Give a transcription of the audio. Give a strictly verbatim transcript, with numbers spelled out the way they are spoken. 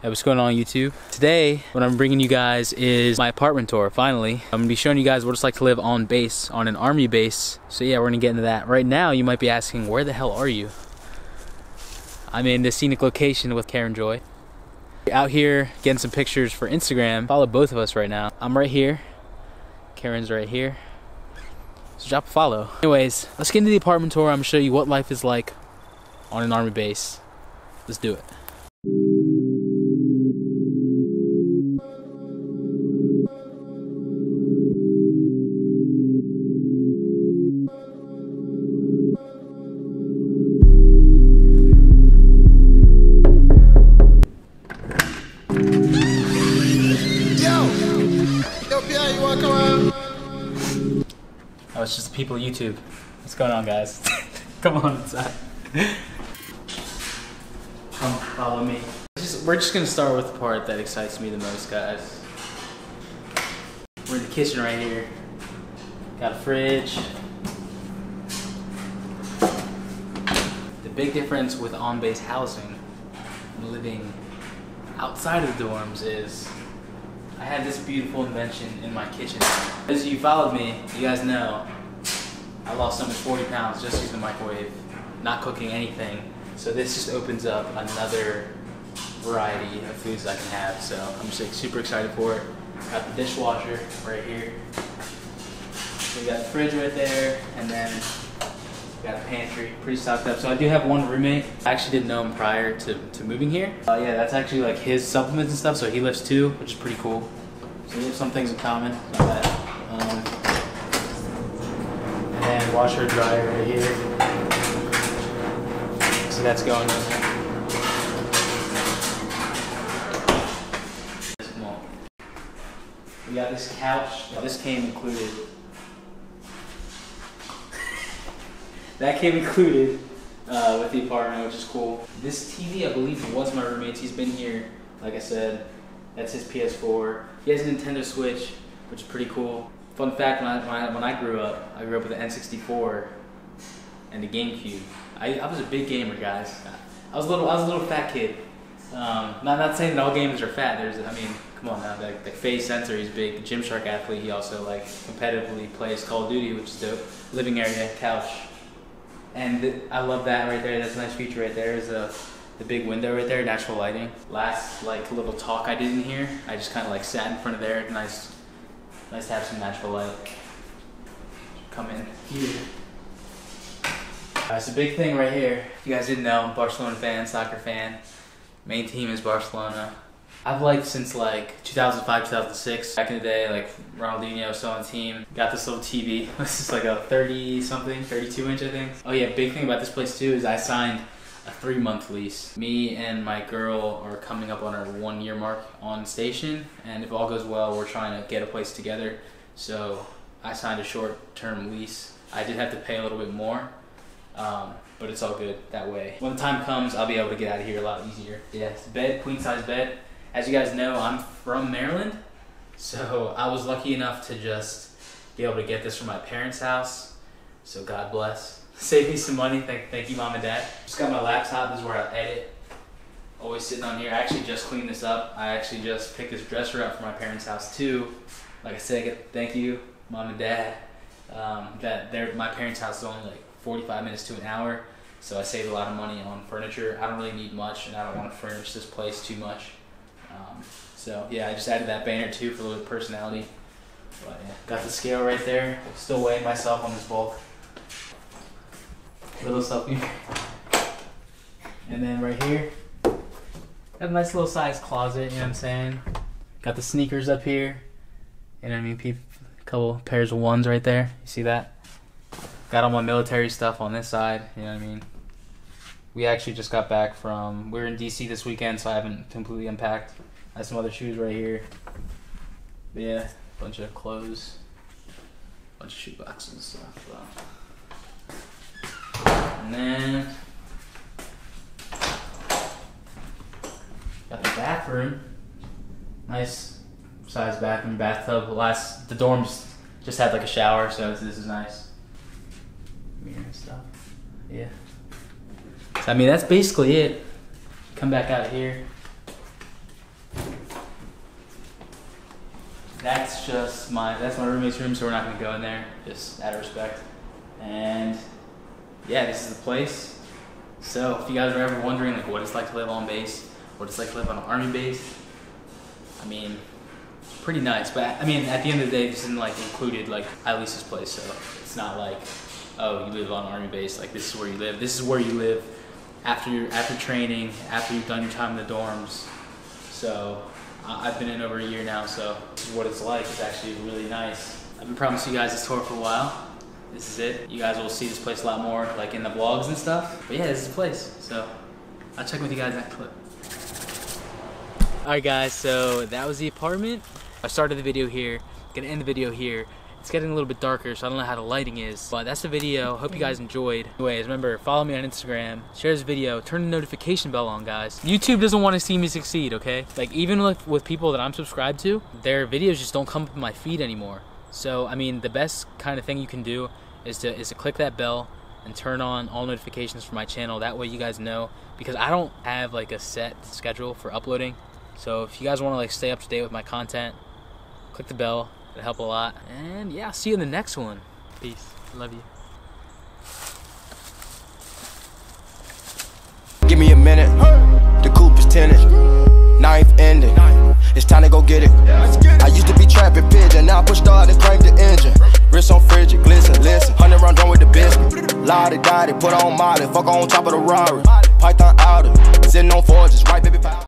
Hey, what's going on YouTube? Today, what I'm bringing you guys is my apartment tour, finally. I'm gonna be showing you guys what it's like to live on base, on an army base. So yeah, we're gonna get into that. Right now, you might be asking, where the hell are you? I'm in this scenic location with Karen Joy. Out here, getting some pictures for Instagram. Follow both of us right now. I'm right here, Karen's right here. So drop a follow. Anyways, let's get into the apartment tour. I'm gonna show you what life is like on an army base. Let's do it. Oh, it's just the people of YouTube. What's going on, guys? Come on inside. Come follow me. Just, we're just gonna start with the part that excites me the most, guys. We're in the kitchen right here. Got a fridge. The big difference with on-base housing and living outside of the dorms is I had this beautiful invention in my kitchen. As you followed me, you guys know I lost almost forty pounds just using the microwave, not cooking anything. So this just opens up another variety of foods I can have. So I'm just like super excited for it. Got the dishwasher right here. We got the fridge right there, and then we got a pantry, pretty stocked up. So I do have one roommate. I actually didn't know him prior to, to moving here. Uh, yeah, that's actually like his supplements and stuff, so he lifts too, which is pretty cool. So we have some things in common, not bad. Um, and washer dryer right here. So that's going on there. We got this couch. This came included. That came included uh, with the apartment, which is cool. This T V, I believe, was my roommate's. He's been here, like I said. That's his P S four. He has a Nintendo Switch, which is pretty cool. Fun fact, when I, when I, when I grew up, I grew up with the N sixty-four and the GameCube. I, I was a big gamer, guys. I was a little, I was a little fat kid. Um, not, not saying that all gamers are fat. There's, I mean, come on now. Like the Phase Sensor, he's big. The Gymshark athlete. He also like competitively plays Call of Duty, which is dope. Living area, couch. And th I love that right there. That's a nice feature right there. Is a the big window right there, natural lighting. Last like little talk I did in here, I just kind of like sat in front of there. Nice, nice to have some natural light. Come in here. Uh, it's a big thing right here. If you guys didn't know, I'm a Barcelona fan, soccer fan. Main team is Barcelona. I've liked since like two thousand five, two thousand six. Back in the day, like Ronaldinho was still on the team. Got this little T V. This is like a thirty something, thirty-two inch I think. Oh yeah, big thing about this place too is I signed a three month lease. Me and my girl are coming up on our one year mark on station, and if all goes well, we're trying to get a place together. So I signed a short term lease. I did have to pay a little bit more, um, but it's all good that way. When the time comes, I'll be able to get out of here a lot easier. Yeah, it's a bed, queen size bed. As you guys know, I'm from Maryland, so I was lucky enough to just be able to get this from my parents' house. So God bless. Save me some money. Thank, thank you, Mom and Dad. Just got my laptop. This is where I edit. Always sitting on here. I actually just cleaned this up. I actually just picked this dresser up from my parents' house too. Like I said, thank you, Mom and Dad. Um, that they're, my parents' house is only like forty-five minutes to an hour, so I saved a lot of money on furniture. I don't really need much, and I don't want to furnish this place too much. Um, so yeah, I just added that banner too for a little personality. But yeah, got the scale right there. Still weighing myself on this bulk. Little stuff here. And then right here, got a nice little size closet, you know what I'm saying? Got the sneakers up here. You know what I mean? Peep, a couple pairs of ones right there. You see that? Got all my military stuff on this side, you know what I mean? We actually just got back from, we were in D C this weekend, so I haven't completely unpacked. I have some other shoes right here. But yeah, bunch of clothes, bunch of shoe boxes and stuff. So. And then got the bathroom. Nice size bathroom, bathtub. Last the dorms just had like a shower, so this is nice. Mirror and stuff. Yeah. So, I mean, that's basically it. Come back out here. that's just my that's my roommate's room, so we're not gonna go in there, just out of respect. And yeah, this is the place. So if you guys are ever wondering like what it's like to live on base, what it's like to live on an army base, I mean, pretty nice. But I mean, at the end of the day, this isn't like included like at least this place. So it's not like, oh, you live on an army base, like this is where you live. This is where you live after your after training, after you've done your time in the dorms. So uh, I've been in over a year now, so this is what it's like. It's actually really nice. I've been promising you guys this tour for a while. This is it. You guys will see this place a lot more like in the vlogs and stuff. But yeah, this is the place. So I'll check with you guys next clip. Alright guys, so that was the apartment. I started the video here, gonna end the video here. It's getting a little bit darker, so I don't know how the lighting is. But that's the video. Hope you guys enjoyed. Anyways, remember, follow me on Instagram, share this video, turn the notification bell on, guys. YouTube doesn't want to see me succeed, okay? Like, even with, with people that I'm subscribed to, their videos just don't come up in my feed anymore. So, I mean, the best kind of thing you can do is to, is to click that bell and turn on all notifications for my channel. That way you guys know, because I don't have like a set schedule for uploading. So if you guys want to like stay up to date with my content, click the bell. It'll help a lot. And yeah, I'll see you in the next one. Peace. Love you. Give me a minute. The coupe is tinted. Ninth ending. It's time to go get it. I used to be trapping pigeon. Now I push start and crank the engine. Wrist on frigid, glisten, listen. Hundred round drum with the biscuit. Lottie, dottie, put on Molly. Fuck on top of the Rari. Python outer. Sitting on forges. Right, baby.